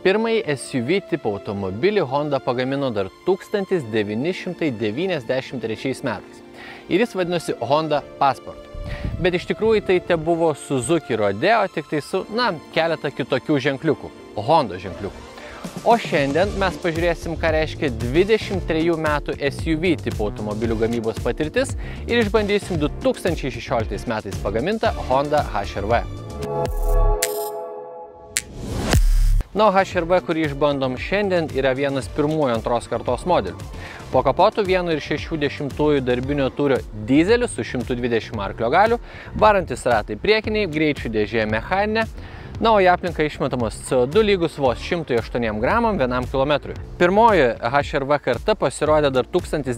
Pirmąjį SUV tipo automobilį Honda pagamino dar 1993 metais. Ir jis vadinosi Honda Passport. Bet iš tikrųjų tai tebuvo Suzuki Rodeo, tik tai su, keletą kitokių ženkliukų, Honda ženkliukų. O šiandien mes pažiūrėsim, ką reiškia 23 metų SUV tipo automobilių gamybos patirtis ir išbandysim 2016 metais pagamintą Honda HR-V. Na, HR-V, kurį išbandom šiandien, yra vienas pirmųjų antros kartos modelių. Po kapotu 1,6 darbinio tūrio dizelis su 120 arklio galių, varantis ratai priekiniai, greičių dėžė mechaninė, na, o į aplinką išmetamos CO2 lygus vos 108 gramam vienam kilometrui. Pirmoji HR-V karta pasirodė dar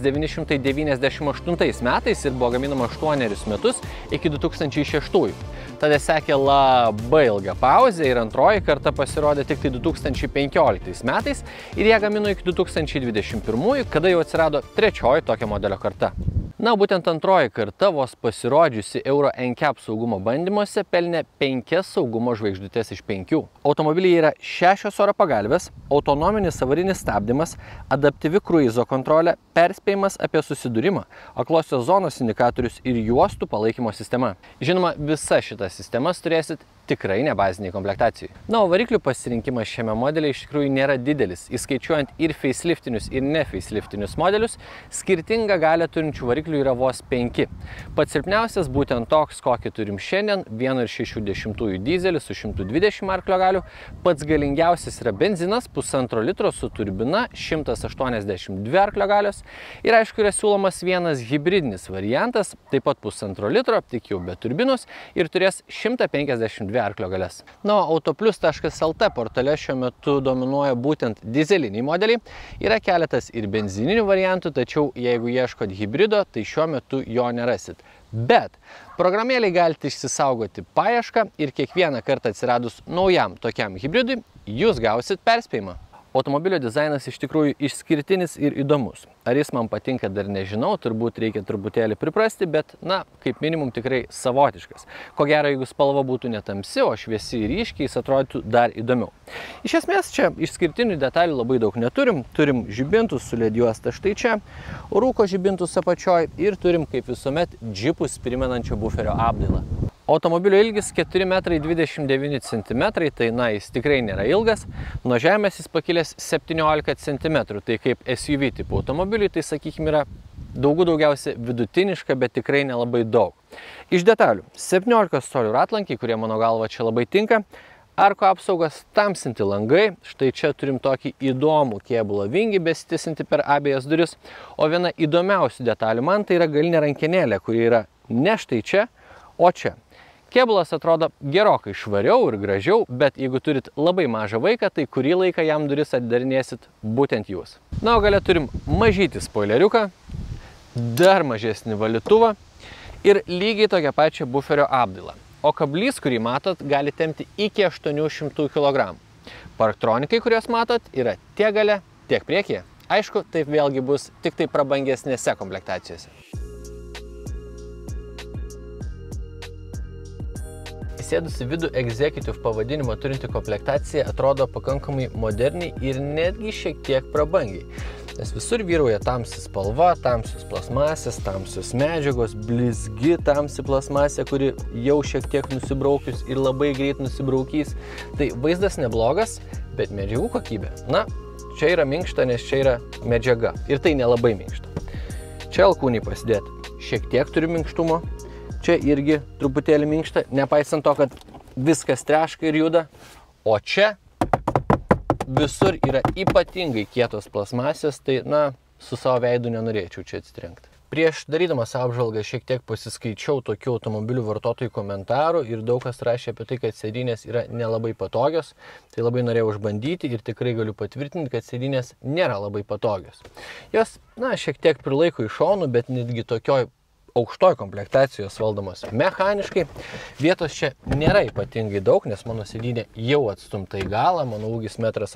1998 metais ir buvo gaminama 8 metus iki 2006. Tada sekė labai ilga pauzė ir antroji karta pasirodė tik tai 2015 metais ir ją gamino iki 2021, kada jau atsirado trečioji tokio modelio karta. Na, būtent antroji karta vos pasirodžiusi Euro NCAP saugumo bandymuose pelnė 5 saugumo žvaigždutes iš 5. Automobiliai yra 6 oro pagalvės, autonominis avarinis stabdymas, adaptyvi kruizo kontrolė, perspėjimas apie susidūrimą, aklosios zonos indikatorius ir juostų palaikymo sistema. Žinoma, visa šita sistemas turėsit tikrai ne baziniai komplektacijai. Na, o variklių pasirinkimas šiame modelyje iš tikrųjų nėra didelis. Įskaičiuojant ir faceliftinius ir ne faceliftinius modelius, skirtingą galią turinčių variklių yra vos 5. Pats silpniausias būtent toks, kokį turim šiandien, 1,6 dizelis su 120 arklio galių. Pats galingiausias yra benzinas, 1,5 litro su turbina, 182 arklio galios. Ir aišku, yra siūlomas vienas hybridinis variantas, taip pat 1,5 litro, tik jau be turbinos ir turės 152 arklio galias. Na, autoplius.lt portale šiuo metu dominuoja būtent dizeliniai modeliai. Yra keletas ir benzininių variantų, tačiau jeigu ieškot hybrido, tai šiuo metu jo nerasit. Bet programėlėje galite išsisaugoti paiešką ir kiekvieną kartą atsiradus naujam tokiam hybridui, jūs gausit perspėjimą. Automobilio dizainas iš tikrųjų išskirtinis ir įdomus. Ar jis man patinka, dar nežinau, turbūt reikia truputėlį priprasti, bet, kaip minimum tikrai savotiškas. Ko gero, jeigu spalva būtų netamsi, o šviesi ir ryškiai, jis atrodytų dar įdomiau. Iš esmės, čia išskirtinių detalių labai daug neturim. Turim žibintus su LED juosta štai čia, rūko žibintus apačioj ir turim, kaip visuomet, džipus primenančio buferio apdailą. Automobilio ilgis 4,29 cm, tai jis tikrai nėra ilgas. Nuo žemės jis pakilęs 17 cm, tai kaip SUV tipo automobiliui, tai sakykime yra daugiausia vidutiniška, bet tikrai nelabai daug. Iš detalių 17 colių ratlankiai, kurie mano galva čia labai tinka, arko apsaugas, tamsinti langai, štai čia turim tokį įdomų kėbulo vingį besitęsiantį per abejas duris, o viena įdomiausių detalių man tai yra galinė rankenėlė, kuri yra ne štai čia, o čia. Kėbulas atrodo gerokai švariau ir gražiau, bet jeigu turit labai mažą vaiką, tai kurį laiką jam duris atidarinėsit būtent jūs. Na, o gale turim mažytį spoileriuką, dar mažesnį valytuvą ir lygiai tokią pačią buferio apdailą. O kablys, kurį matot, gali tempti iki 800 kg. Parktronikai, kuriuos matot, yra tiek gale, tiek priekyje. Aišku, taip vėlgi bus tik tai prabangesnėse komplektacijose. Įsėdus į vidų Executive pavadinimą turinti komplektacija atrodo pakankamai moderniai ir netgi šiek tiek prabangiai. Nes visur vyrauja tamsi spalva, tamsios plasmasės, tamsios medžiagos, blizgi tamsi plasmasė, kuri jau šiek tiek nusibraukius ir labai greit nusibraukys. Tai vaizdas neblogas, bet medžiagų kokybė. Na, čia yra minkšta, nes čia yra medžiaga. Ir tai nelabai minkšta. Čia alkūniai pasidėti. Šiek tiek turi minkštumo. Čia irgi truputėlį minkšta, nepaisant to, kad viskas treška ir juda. O čia visur yra ypatingai kietos plasmasės, tai, su savo veidu nenorėčiau čia atsitrenkti. Prieš darydamas apžvalgą šiek tiek pasiskaičiau tokių automobilių vartotojų komentarų ir daug kas rašė apie tai, kad sėdynės yra nelabai patogios. Tai labai norėjau išbandyti ir tikrai galiu patvirtinti, kad sėdynės nėra labai patogios. Jos, šiek tiek prilaiko į šonų, bet netgi tokioj aukštoj komplektacijos valdomos mechaniškai. Vietos čia nėra ypatingai daug, nes mano sėdynė jau atstumta į galą, mano ūgis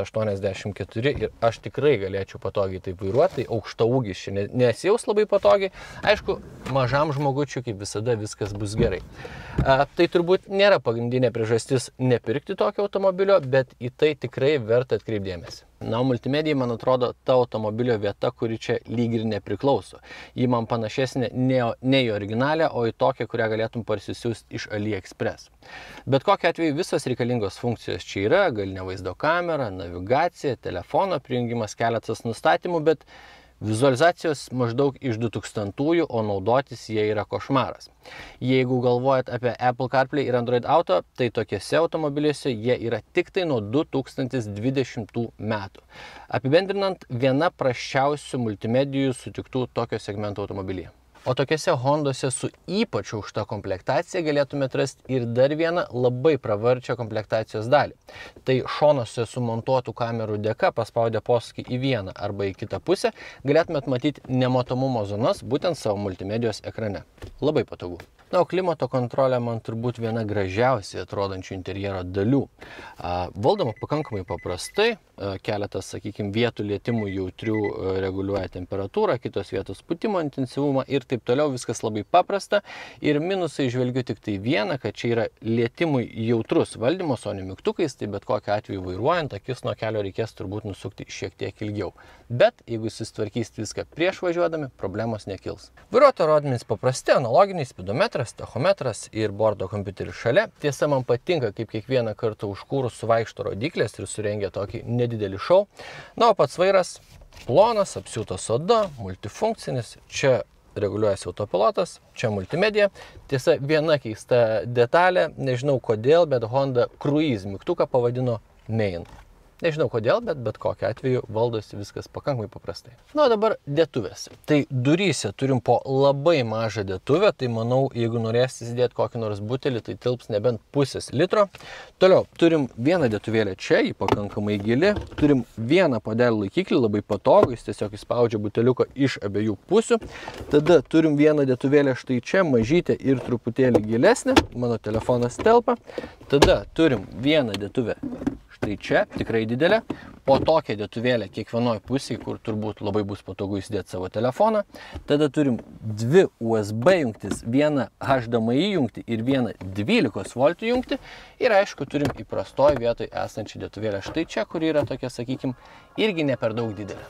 1,84 m ir aš tikrai galėčiau patogiai taip vairuoti, tai aukšta ūgis čia nesijaus labai patogiai. Aišku, mažam žmogučiui kaip visada viskas bus gerai. Tai turbūt nėra pagrindinė priežastis nepirkti tokio automobilio, bet į tai tikrai verta atkreipdėmėsi. Na, multimedijai, man atrodo, ta automobilio vieta, kuri čia lyg ir nepriklauso. Ji man panašesnė ne į originalę, o į tokią, kurią galėtum parsisiųsti iš AliExpress. Bet kokiu atveju visos reikalingos funkcijos čia yra, galinė vaizdo kamera, navigacija, telefono prijungimas, keletas nustatymų, bet vizualizacijos maždaug iš 2000-ųjų, o naudotis jie yra košmaras. Jeigu galvojat apie Apple CarPlay ir Android Auto, tai tokiuose automobiliuose jie yra tik tai nuo 2020 metų. Apibendrinant, viena prasčiausių multimedijų sutiktų tokio segmento automobilyje. O tokiuose Hondose su ypač aukšta komplektacija galėtumėte rasti ir dar vieną labai pravarčią komplektacijos dalį. Tai šonuose sumontuotų kamerų dėka paspaudę posūkį į vieną arba į kitą pusę galėtumėte matyti nematomumo zonas būtent savo multimedijos ekrane. Labai patogu. Na, o klimato kontrolė man turbūt viena gražiausiai atrodančių interjero dalių. Valdoma pakankamai paprastai, keletas, sakykime, vietų lietimų jautrių reguliuoja temperatūrą, kitos vietos pūtimo intensyvumą ir taip toliau, viskas labai paprasta. Ir minusai žvelgiu tik tai vieną, kad čia yra lietimui jautrus valdymas, o ne mygtukais, tai bet kokiu atveju vairuojant, akis nuo kelio reikės turbūt nusukti šiek tiek ilgiau. Bet jeigu susitvarkysite viską prieš važiuodami, problemos nekils. Vairuotojo rodmenys paprasti, analoginiai, spidometras, tachometras ir bordo kompiuteris šalia. Tiesa, man patinka, kaip kiekvieną kartą užkūrus suvaikšto rodiklės ir surengia tokį nedidelį šou. Na, o pats vairas plonas, apsiūtas oda, multifunkcinis, čia reguliuojasi autopilotas, čia multimedija. Tiesa, viena keista detalė, nežinau kodėl, bet Honda Cruise mygtuką pavadino Main. Nežinau kodėl, bet kokiu atveju valdosi viskas pakankamai paprastai. Na, o dabar dėtuvės. Tai duryse turim po labai mažą dėtuvę, tai manau, jeigu norėsite įsidėti kokį nors butelį, tai tilps nebent pusės litro. Toliau, turim vieną dėtuvėlę čia, ji pakankamai gili. Turim vieną puodelį laikiklį, labai patogų, jis tiesiog įspaudžia buteliuką iš abiejų pusių. Tada turim vieną dėtuvėlę štai čia, mažytę ir truputėlį gilesnę. Mano telefonas telpa. Tada turim vieną dėtuvę štai čia, tikrai didelė. Po tokią dėtuvėlę kiekvienoj pusėje, kur turbūt labai bus patogu įsidėti savo telefoną. Tada turim dvi USB jungtis, vieną HDMI jungtį ir vieną 12 voltų jungtį. Ir aišku, turim įprastoj vietoj esančią dėtuvėlę štai čia, kuri yra tokia, sakykim, irgi ne per daug didelė.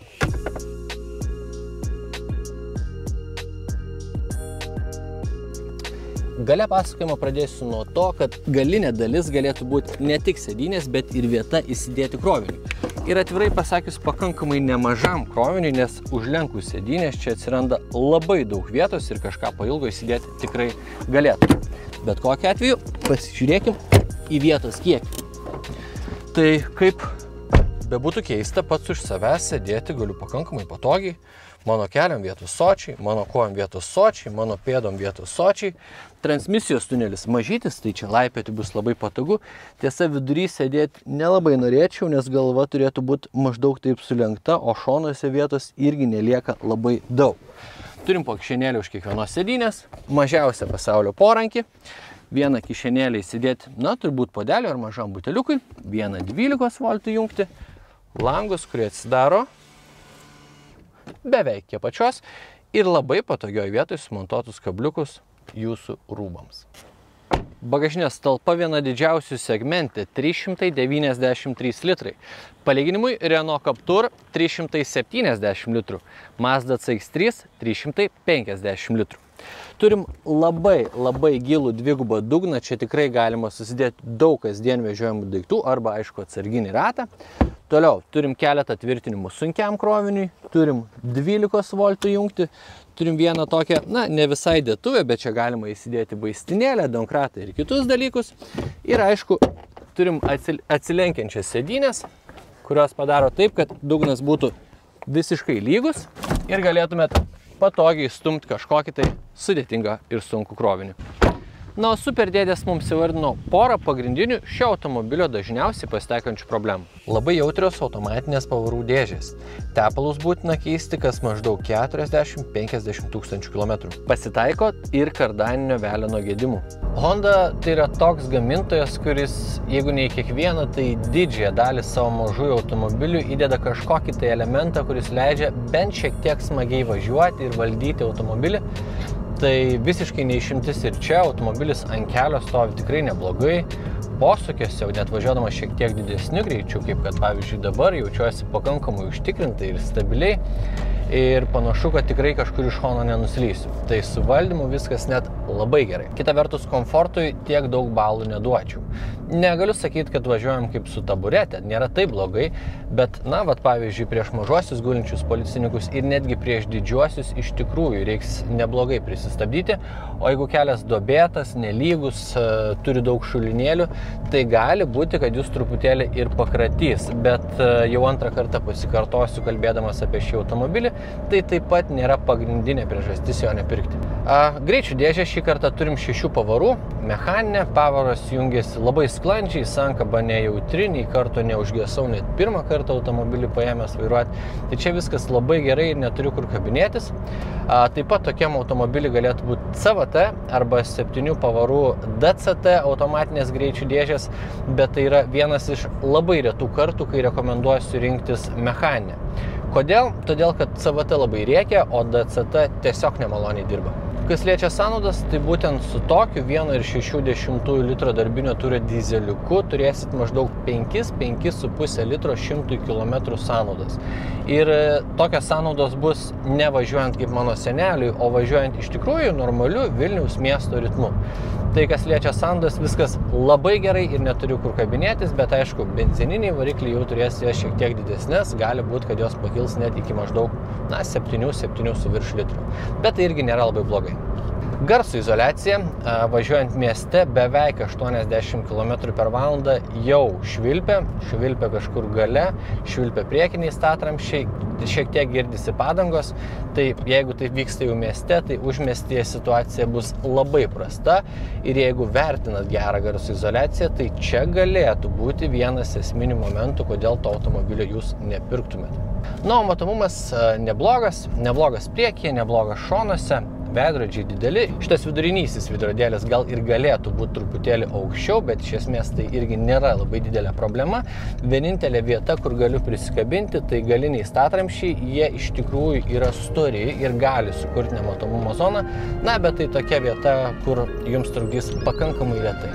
Gale pasakojimo pradėsiu nuo to, kad galinė dalis galėtų būti ne tik sėdynės, bet ir vieta įsidėti kroviniui. Ir atvirai pasakius, pakankamai nemažam kroviniui, nes užlenkus sėdynės čia atsiranda labai daug vietos ir kažką pailgo įsidėti tikrai galėtų. Bet kokiu atveju pasižiūrėkim į vietos kiekį. Tai kaip bebūtų keista, pats už savęs sėdėti galiu pakankamai patogiai. Mano keliam vietos sočiai, mano kojam vietos sočiai, mano pėdom vietos sočiai. Transmisijos tunelis mažytis, tai čia laipioti bus labai patogu. Tiesa, vidury sėdėti nelabai norėčiau, nes galva turėtų būti maždaug taip sulenkta, o šonuose vietos irgi nelieka labai daug. Turim po kišenėlį už kiekvienos sėdynės, mažiausią pasaulio porankį. Vieną kišenėlį įsidėti, na, turbūt puodelio ar mažam buteliukui. Vieną 12 voltų jungti, langus, kurie atsidaro beveik prie pačios ir labai patogioj vietoj sumontuotus kabliukus jūsų rūbams. Bagažinės talpa viena didžiausių segmente – 393 litrai. Palyginimui Renault Captur 370 litrų, Mazda CX-3 350 litrų. Turim labai gilų dvigubą dugną, čia tikrai galima susidėti daug kasdien vežiojamų daiktų arba, aišku, atsarginį ratą. Toliau, turim keletą tvirtinimų sunkiam kroviniui, turim 12 voltų jungti, turim vieną tokią, na, ne visai dėtuvę, bet čia galima įsidėti vaistinėlę, donkratą ir kitus dalykus. Ir, aišku, turim atsilenkiančias sėdynės, kurios padaro taip, kad dugnas būtų visiškai lygus ir galėtumėt patogiai stumti kažkokį tai sudėtingą ir sunkų krovinį. Na, o super dėdės mums įvardino porą pagrindinių šio automobilio dažniausiai pasitaikančių problemų. Labai jautrios automatinės pavarų dėžės. Tepalus būtina keisti kas maždaug 40–50 tūkstančių kilometrų. Pasitaiko ir kardaninio veleno gedimų. Honda tai yra toks gamintojas, kuris, jeigu ne į kiekvieną, tai didžiąją dalį savo mažųjų automobilių įdeda kažkokį tai elementą, kuris leidžia bent šiek tiek smagiai važiuoti ir valdyti automobilį. Tai visiškai neišimtis ir čia automobilis ant kelio stovi tikrai neblogai. Posūkiuose jau net važiuodamas šiek tiek didesniu greičiu, kaip kad pavyzdžiui dabar jaučiuosi pakankamai užtikrintai ir stabiliai. Ir panašu, kad tikrai kažkur iš šono nenuslysiu. Tai su valdymu viskas net labai gerai. Kita vertus, komfortui tiek daug balų neduočiau. Negaliu sakyti, kad važiuojam kaip su taburetė, nėra taip blogai, bet, na, vat pavyzdžiui, prieš mažuosius gulinčius policininkus ir netgi prieš didžiuosius iš tikrųjų reiks neblogai prisistabdyti, o jeigu kelias duobėtas, nelygus, turi daug šulinėlių, tai gali būti, kad jūs truputėlį ir pakratys, bet jau antrą kartą pasikartosiu kalbėdamas apie šį automobilį, tai taip pat nėra pagrindinė priežastis jo nepirkti. Greičių dėžę šį kartą turim 6 pavarų, mechaninė, pavaros jungiasi labai sklandžiai, sankaba nejautri, nei karto neužgesau net pirmą kartą automobilį paėmęs vairuoti, tai čia viskas labai gerai ir neturiu kur kabinėtis. Taip pat tokiam automobiliui galėtų būti CVT arba 7 pavarų DCT automatinės greičių dėžės, bet tai yra vienas iš labai retų kartų, kai rekomenduosiu rinktis mechaninę. Kodėl? Todėl, kad CVT labai rėkia, o DCT tiesiog nemaloniai dirba. Kas liečia sąnaudas, tai būtent su tokiu 1,6 litro darbinio turio dyzeliuku turėsit maždaug 5–5,5 litro 100 km sąnaudas. Ir tokios sąnaudos bus ne važiuojant kaip mano seneliui, o važiuojant iš tikrųjų normaliu Vilniaus miesto ritmu. Tai kas liečia sąnaudas, viskas labai gerai ir neturiu kur kabinėtis, bet aišku, benzininiai varikliai jau turės jas šiek tiek didesnės, gali būti, kad jos pakils net iki maždaug 7 su virš litrų. Bet tai irgi nėra labai blogai. Garso izoliacija, važiuojant mieste beveik 80 km/h jau švilpia kažkur gale, švilpia priekiniai statramsčiai, šiek tiek girdisi padangos, tai jeigu tai vyksta jau mieste, tai užmiestyje situacija bus labai prasta ir jeigu vertinat gerą garso izoliaciją, tai čia galėtų būti vienas esminių momentų, kodėl to automobilio jūs nepirktumėt. Na, o matomumas neblogas priekyje, neblogas šonuose. Veidrodžiai dideli. Šitas vidurinysis veidrodėlis gal ir galėtų būti truputėlį aukščiau, bet iš esmės tai irgi nėra labai didelė problema. Vienintelė vieta, kur galiu prisikabinti, tai galiniai statramsčiai. Jie iš tikrųjų yra stori ir gali sukurti nematomumo zoną. Na, bet tai tokia vieta, kur jums trukdys pakankamai retai.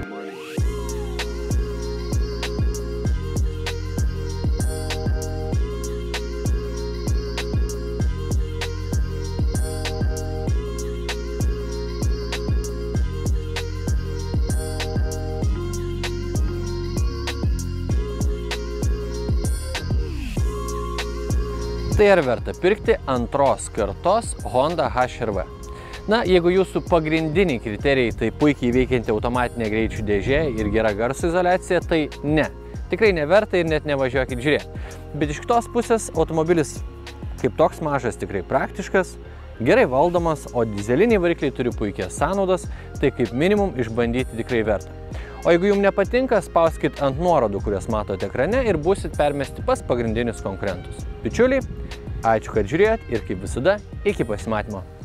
Tai ar verta pirkti antros kartos Honda HR-V? Na, jeigu jūsų pagrindiniai kriterijai tai puikiai veikianti automatinė greičių dėžė ir gera garso izoliacija, tai ne. Tikrai neverta ir net nevažiuokit žiūrėti. Bet iš kitos pusės automobilis kaip toks mažas tikrai praktiškas, gerai valdomas, o dizeliniai varikliai turi puikias sąnaudas, tai kaip minimum išbandyti tikrai verta. O jeigu jums nepatinka, spauskit ant nuorodų, kurias matote ekrane ir būsit permesti pas pagrindinius konkurentus. Bičiuliai, ačiū, kad žiūrėjot ir kaip visada, iki pasimatymo.